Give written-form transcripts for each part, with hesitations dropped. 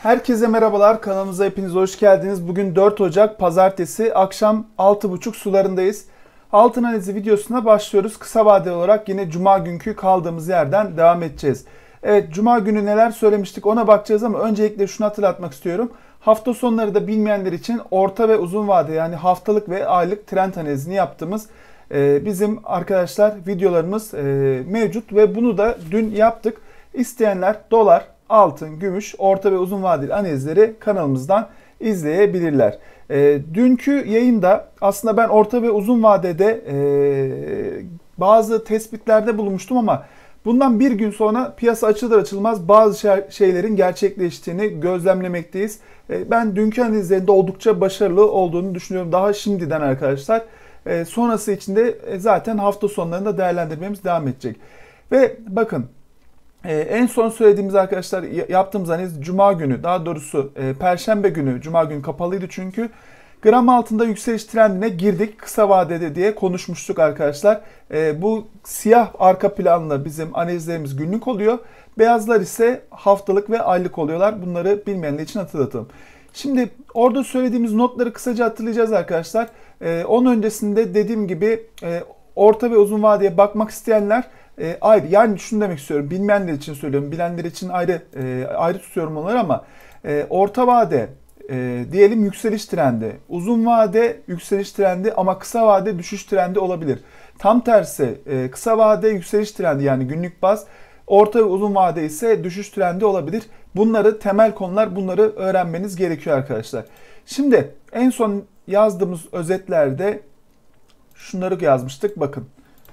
Herkese merhabalar, kanalımıza hepiniz hoş geldiniz. Bugün 4 Ocak Pazartesi akşam 6.30 sularındayız. Altın analizi videosuna başlıyoruz. Kısa vadeli olarak yine Cuma günkü kaldığımız yerden devam edeceğiz. Evet, Cuma günü neler söylemiştik ona bakacağız ama öncelikle şunu hatırlatmak istiyorum. Hafta sonları da bilmeyenler için orta ve uzun vade yani haftalık ve aylık trend analizini yaptığımız bizim arkadaşlar videolarımız mevcut ve bunu da dün yaptık. İsteyenler dolar, altın, gümüş, orta ve uzun vadeli analizleri kanalımızdan izleyebilirler. Dünkü yayında aslında ben orta ve uzun vadede bazı tespitlerde bulunmuştum ama bundan bir gün sonra piyasa açılır açılmaz bazı şeylerin gerçekleştiğini gözlemlemekteyiz. Ben dünkü analizlerinde oldukça başarılı olduğunu düşünüyorum. Daha şimdiden arkadaşlar. Sonrası için de zaten hafta sonlarında değerlendirmemiz devam edecek. Ve bakın en son söylediğimiz arkadaşlar yaptığımız analiz Cuma günü, daha doğrusu Perşembe günü, Cuma günü kapalıydı çünkü. Gram altında yükseliş trendine girdik kısa vadede diye konuşmuştuk arkadaşlar. Bu siyah arka planlı bizim analizlerimiz günlük oluyor. Beyazlar ise haftalık ve aylık oluyorlar. Bunları bilmeyenler için hatırlatalım. Şimdi orada söylediğimiz notları kısaca hatırlayacağız arkadaşlar. Onun öncesinde dediğim gibi orta ve uzun vadeye bakmak isteyenler ayrı. Yani şunu demek istiyorum. Bilmeyenler için söylüyorum. Bilenler için ayrı tutuyorum onları ama orta vade diyelim yükseliş trendi. Uzun vade yükseliş trendi ama kısa vade düşüş trendi olabilir. Tam tersi kısa vade yükseliş trendi yani günlük baz. Orta ve uzun vade ise düşüş trendi olabilir. Bunları temel konular, bunları öğrenmeniz gerekiyor arkadaşlar. Şimdi en son yazdığımız özetlerde şunları yazmıştık bakın.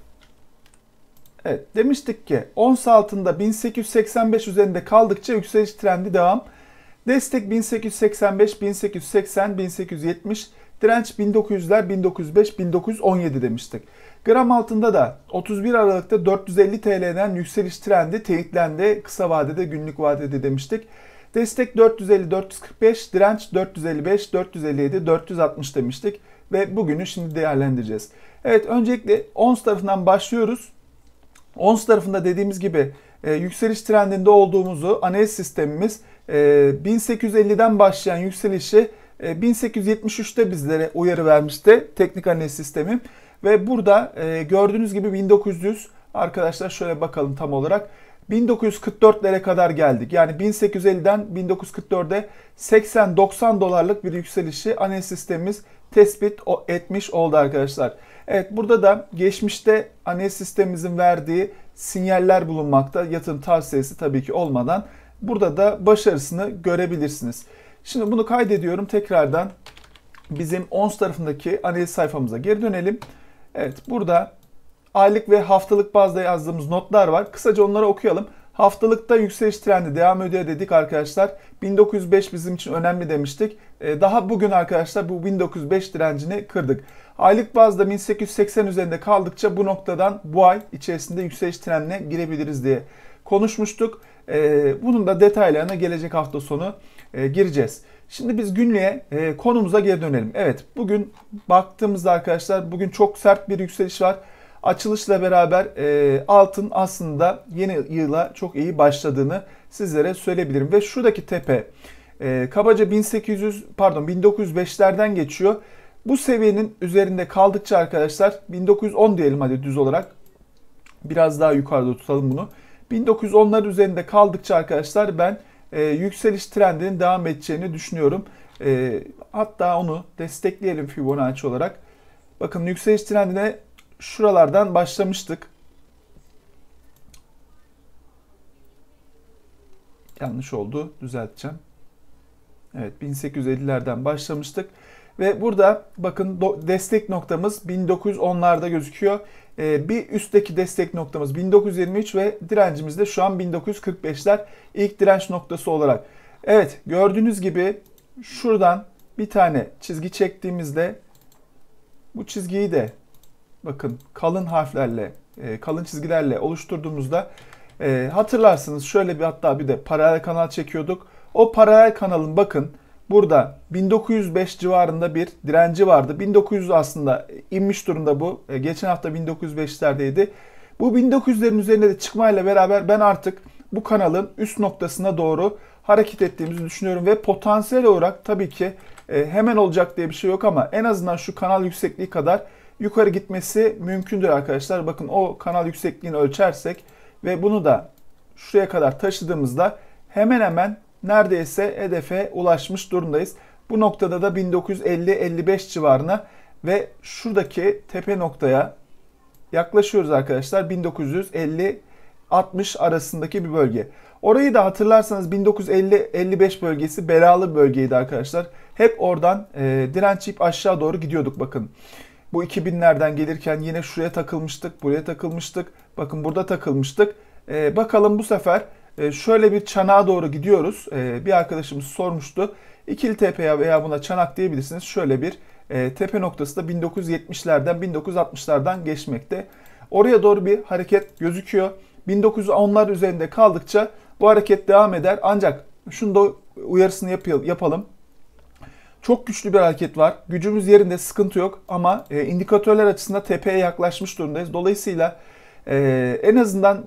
Evet, demiştik ki ons altında 1885 üzerinde kaldıkça yükseliş trendi devam. Destek 1885, 1880, 1870, direnç 1900'ler, 1905, 1917 demiştik. Gram altında da 31 Aralık'ta 450 TL'den yükseliş trendi teyitlendi. Kısa vadede, günlük vadede demiştik. Destek 450, 445, direnç 455, 457, 460 demiştik. Ve bugünü şimdi değerlendireceğiz. Evet, öncelikle ons tarafından başlıyoruz. Ons tarafında dediğimiz gibi yükseliş trendinde olduğumuzu analiz sistemimiz 1850'den başlayan yükselişi 1873'te bizlere uyarı vermişti teknik analiz sistemi. Ve burada gördüğünüz gibi 1900 arkadaşlar şöyle bakalım tam olarak 1944'lere kadar geldik. Yani 1850'den 1944'e 80-90 dolarlık bir yükselişi analiz sistemimiz tespit etmiş oldu arkadaşlar. Evet, burada da geçmişte analiz sistemimizin verdiği sinyaller bulunmakta. Yatırım tavsiyesi tabii ki olmadan. Burada da başarısını görebilirsiniz. Şimdi bunu kaydediyorum. Tekrardan bizim ons tarafındaki analiz sayfamıza geri dönelim. Evet, burada aylık ve haftalık bazda yazdığımız notlar var. Kısaca onları okuyalım. Haftalıkta yükseliş trendi devam ediyor dedik arkadaşlar. 1905 bizim için önemli demiştik. Daha bugün arkadaşlar bu 1905 direncini kırdık. Aylık bazda 1880 üzerinde kaldıkça bu noktadan bu ay içerisinde yükseliş trendine girebiliriz diye konuşmuştuk. Bunun da detaylarına gelecek hafta sonu gireceğiz. Şimdi biz günlüğe konumuza geri dönelim. Evet, bugün baktığımızda arkadaşlar bugün çok sert bir yükseliş var. Açılışla beraber altın aslında yeni yıla çok iyi başladığını sizlere söyleyebilirim. Ve şuradaki tepe kabaca 1905'lerden geçiyor. Bu seviyenin üzerinde kaldıkça arkadaşlar 1910 diyelim hadi düz olarak. Biraz daha yukarıda tutalım bunu. 1910'lar üzerinde kaldıkça arkadaşlar ben yükseliş trendinin devam edeceğini düşünüyorum. Hatta onu destekleyelim Fibonacci olarak. Bakın yükseliş trendine şuralardan başlamıştık. Yanlış oldu. Düzelteceğim. Evet, 1850'lerden başlamıştık. Ve burada bakın destek noktamız 1910'larda gözüküyor. Bir üstteki destek noktamız 1923 ve direncimiz de şu an 1945'ler ilk direnç noktası olarak. Evet, gördüğünüz gibi şuradan bir tane çizgi çektiğimizde bu çizgiyi de bakın kalın harflerle, kalın çizgilerle oluşturduğumuzda hatırlarsınız şöyle bir hatta bir de paralel kanal çekiyorduk. O paralel kanalın bakın burada 1905 civarında bir direnci vardı. 1900 aslında inmiş durumda bu. Geçen hafta 1905'lerdeydi. Bu 1900'lerin üzerine de çıkmayla beraber ben artık bu kanalın üst noktasına doğru hareket ettiğimizi düşünüyorum ve potansiyel olarak tabii ki hemen olacak diye bir şey yok ama en azından şu kanal yüksekliği kadar yukarı gitmesi mümkündür arkadaşlar. Bakın o kanal yüksekliğini ölçersek ve bunu da şuraya kadar taşıdığımızda hemen hemen neredeyse hedefe ulaşmış durumdayız. Bu noktada da 1950-55 civarına ve şuradaki tepe noktaya yaklaşıyoruz arkadaşlar. 1950-60 arasındaki bir bölge. Orayı da hatırlarsanız 1950-55 bölgesi belalı bir bölgeydi arkadaşlar. Hep oradan direnç yiyip aşağı doğru gidiyorduk bakın. Bu 2000'lerden gelirken yine şuraya takılmıştık, buraya takılmıştık. Bakın burada takılmıştık. Bakalım bu sefer şöyle bir çanağa doğru gidiyoruz. Bir arkadaşımız sormuştu. İkili tepe veya buna çanak diyebilirsiniz. Şöyle bir tepe noktası da 1970'lerden 1960'lardan geçmekte. Oraya doğru bir hareket gözüküyor. 1910'lar üzerinde kaldıkça bu hareket devam eder. Ancak şunu da uyarısını yapalım. Çok güçlü bir hareket var. Gücümüz yerinde, sıkıntı yok ama indikatörler açısından tepeye yaklaşmış durumdayız. Dolayısıyla en azından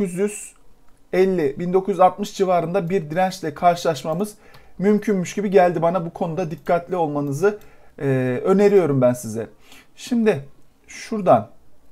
1950-1960 civarında bir dirençle karşılaşmamız mümkünmüş gibi geldi bana. Bu konuda dikkatli olmanızı öneriyorum ben size. Şimdi şuradan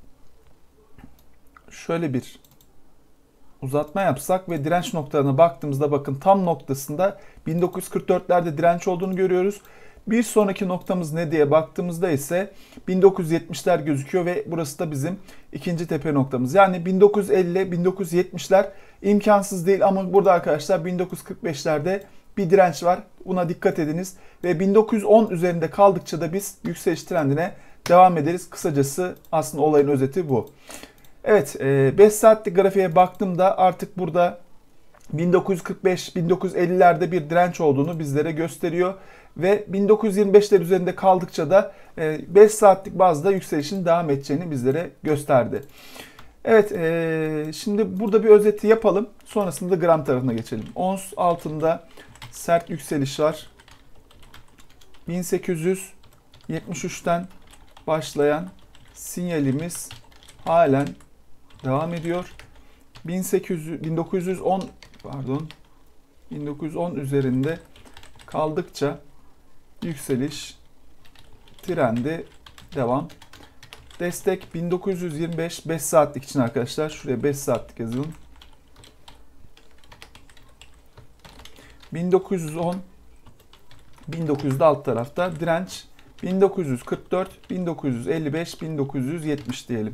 şöyle bir uzatma yapsak ve direnç noktalarına baktığımızda bakın tam noktasında 1944'lerde direnç olduğunu görüyoruz. Bir sonraki noktamız ne diye baktığımızda ise 1970'ler gözüküyor ve burası da bizim ikinci tepe noktamız. Yani 1950-1970'ler imkansız değil ama burada arkadaşlar 1945'lerde bir direnç var. Buna dikkat ediniz ve 1910 üzerinde kaldıkça da biz yükseliş trendine devam ederiz. Kısacası aslında olayın özeti bu. Evet, 5 saatlik grafiğe baktığımda artık burada 1945-1950'lerde bir direnç olduğunu bizlere gösteriyor. Ve 1925'ler üzerinde kaldıkça da 5 saatlik bazda yükselişin devam edeceğini bizlere gösterdi. Evet, şimdi burada bir özeti yapalım. Sonrasında gram tarafına geçelim. Ons altında sert yükseliş var. 1873'ten başlayan sinyalimiz halen devam ediyor. 1910 üzerinde kaldıkça yükseliş trendi devam. Destek 1925 5 saatlik için arkadaşlar. Şuraya 5 saatlik yazalım. 1910 1900'de alt tarafta direnç 1944 1955 1970 diyelim.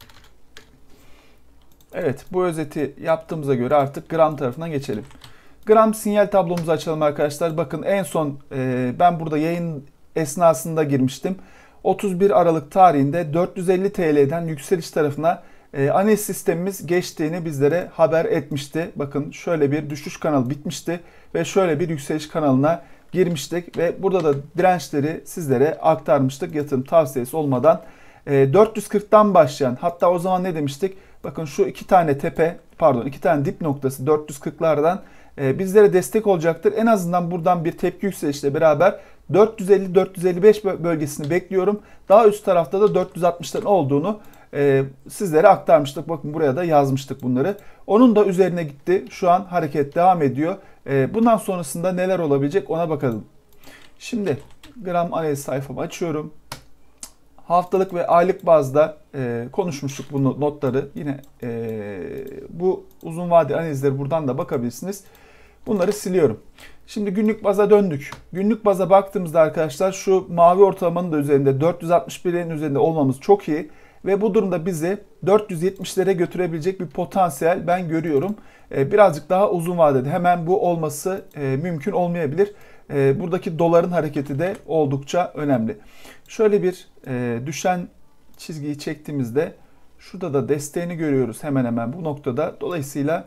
Evet, bu özeti yaptığımıza göre artık gram tarafına geçelim. Gram sinyal tablomuzu açalım arkadaşlar. Bakın en son ben burada yayın esnasında girmiştim. 31 Aralık tarihinde 450 TL'den yükseliş tarafına analiz sistemimiz geçtiğini bizlere haber etmişti. Bakın şöyle bir düşüş kanalı bitmişti ve şöyle bir yükseliş kanalına girmiştik ve burada da dirençleri sizlere aktarmıştık yatırım tavsiyesi olmadan. 440'tan başlayan, hatta o zaman ne demiştik? Bakın şu iki tane dip noktası 440'lardan bizlere destek olacaktır. En azından buradan bir tepki yükselişle beraber 450-455 bölgesini bekliyorum. Daha üst tarafta da 460'ların olduğunu sizlere aktarmıştık. Bakın buraya da yazmıştık bunları. Onun da üzerine gitti. Şu an hareket devam ediyor. Bundan sonrasında neler olabilecek ona bakalım. Şimdi gram analiz sayfamı açıyorum. Haftalık ve aylık bazda konuşmuştuk bu notları. Yine bu uzun vade analizleri buradan da bakabilirsiniz. Bunları siliyorum. Şimdi günlük baza döndük. Günlük baza baktığımızda arkadaşlar şu mavi ortalamanın da üzerinde 461'lerin üzerinde olmamız çok iyi. Ve bu durumda bizi 470'lere götürebilecek bir potansiyel ben görüyorum. Birazcık daha uzun vadede hemen bu olması mümkün olmayabilir. Buradaki doların hareketi de oldukça önemli. Şöyle bir düşen çizgiyi çektiğimizde şurada da desteğini görüyoruz hemen hemen bu noktada. Dolayısıyla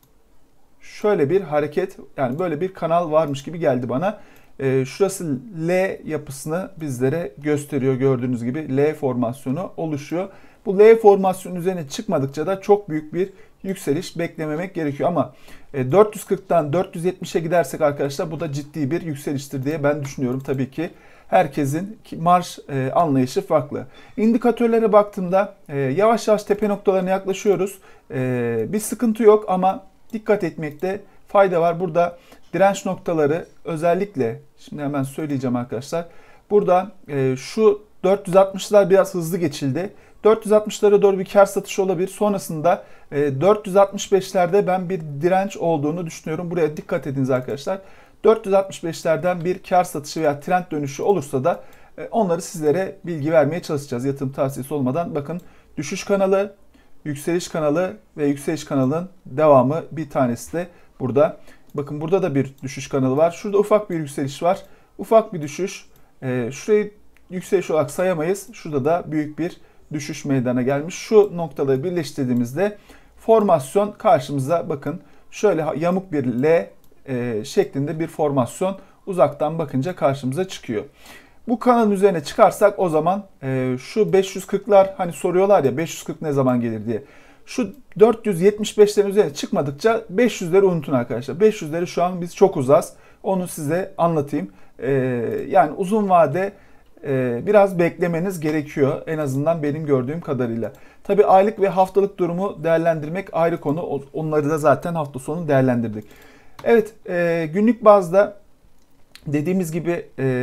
şöyle bir hareket, yani böyle bir kanal varmış gibi geldi bana. Şurası L yapısını bizlere gösteriyor. Gördüğünüz gibi L formasyonu oluşuyor. Bu L formasyonun üzerine çıkmadıkça da çok büyük bir yükseliş beklememek gerekiyor. Ama 440'tan 470'e gidersek arkadaşlar bu da ciddi bir yükseliştir diye ben düşünüyorum. Tabii ki herkesin marş anlayışı farklı. İndikatörlere baktığımda yavaş yavaş tepe noktalarına yaklaşıyoruz. Bir sıkıntı yok ama dikkat etmekte fayda var. Burada direnç noktaları özellikle, şimdi hemen söyleyeceğim arkadaşlar. Burada şu 460'lar biraz hızlı geçildi. 460'lara doğru bir kar satışı olabilir. Sonrasında 465'lerde ben bir direnç olduğunu düşünüyorum. Buraya dikkat ediniz arkadaşlar. 465'lerden bir kar satışı veya trend dönüşü olursa da onları sizlere bilgi vermeye çalışacağız. Yatırım tavsiyesi olmadan. Bakın, düşüş kanalı, yükseliş kanalı ve yükseliş kanalının devamı bir tanesi de burada. Bakın, burada da bir düşüş kanalı var. Şurada ufak bir yükseliş var. Ufak bir düşüş. Şurayı yükseliş olarak sayamayız. Şurada da büyük bir düşüş meydana gelmiş. Şu noktaları birleştirdiğimizde formasyon karşımıza, bakın şöyle yamuk bir L şeklinde bir formasyon uzaktan bakınca karşımıza çıkıyor. Bu kanalın üzerine çıkarsak o zaman şu 540'lar, hani soruyorlar ya 540 ne zaman gelir diye. Şu 475'lerin üzerine çıkmadıkça 500'leri unutun arkadaşlar. 500'leri şu an biz çok uzağız. Onu size anlatayım. Yani uzun vade biraz beklemeniz gerekiyor. En azından benim gördüğüm kadarıyla. Tabii aylık ve haftalık durumu değerlendirmek ayrı konu. Onları da zaten hafta sonu değerlendirdik. Evet, günlük bazda dediğimiz gibi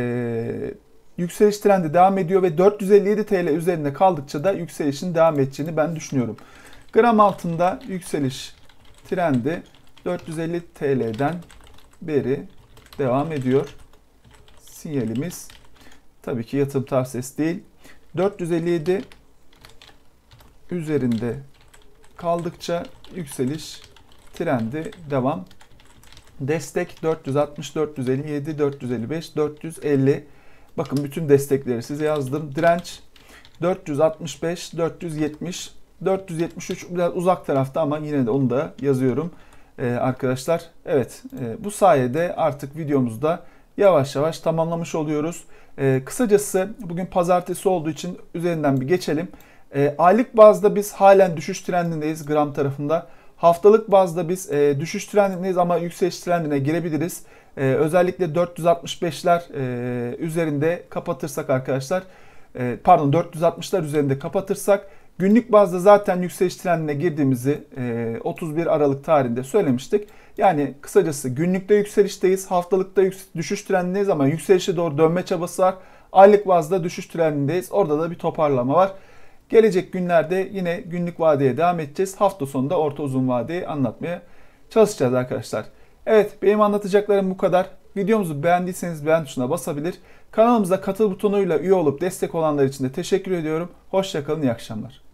yükseliş trendi devam ediyor ve 457 TL üzerinde kaldıkça da yükselişin devam edeceğini ben düşünüyorum. Gram altında yükseliş trendi 450 TL'den beri devam ediyor. Sinyalimiz tabii ki yatırım tavsiyesi değil. 457 üzerinde kaldıkça yükseliş trendi devam. Destek 460, 457, 455, 450. Bakın, bütün destekleri size yazdım. Direnç 465, 470, 473 biraz uzak tarafta ama yine de onu da yazıyorum arkadaşlar. Evet, bu sayede artık videomuzda yavaş yavaş tamamlamış oluyoruz. Kısacası bugün pazartesi olduğu için üzerinden bir geçelim. Aylık bazda biz halen düşüş trendindeyiz gram tarafında. Haftalık bazda biz düşüş trendindeyiz ama yükseliş trendine girebiliriz. Özellikle 465'ler üzerinde kapatırsak arkadaşlar, pardon 460'lar üzerinde kapatırsak günlük bazda zaten yükseliş trendine girdiğimizi 31 Aralık tarihinde söylemiştik. Yani kısacası günlükte yükselişteyiz, haftalıkta düşüş trendindeyiz ama yükselişe doğru dönme çabası var. Aylık bazda düşüş trendindeyiz. Orada da bir toparlama var. Gelecek günlerde yine günlük vadeye devam edeceğiz. Hafta sonunda orta uzun vadeyi anlatmaya çalışacağız arkadaşlar. Evet, benim anlatacaklarım bu kadar. Videomuzu beğendiyseniz beğen tuşuna basabilir. Kanalımıza katıl butonuyla üye olup destek olanlar için de teşekkür ediyorum. Hoşça kalın, iyi akşamlar.